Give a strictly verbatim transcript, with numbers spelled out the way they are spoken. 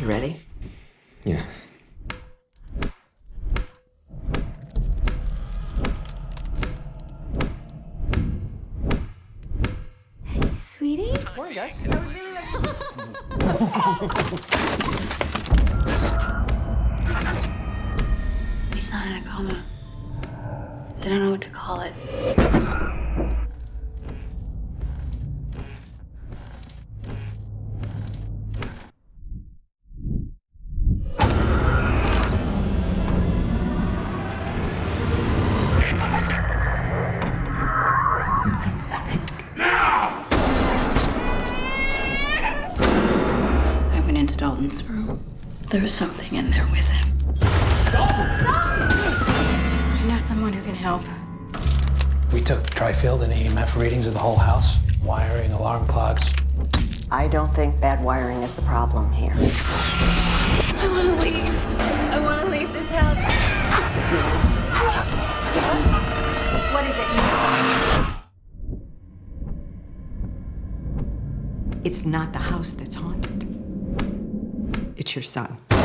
ready? Yeah. Hey, sweetie. Morning, guys. I would really like to... He's not in a coma. They don't know what to call it. I went into Dalton's room. There was something in there with him. I know someone who can help. We took tri-field and E M F readings of the whole house. Wiring, alarm clocks. I don't think bad wiring is the problem here. I want to leave. I want to leave this house. What is it? It's not the house that's haunted. It's your son.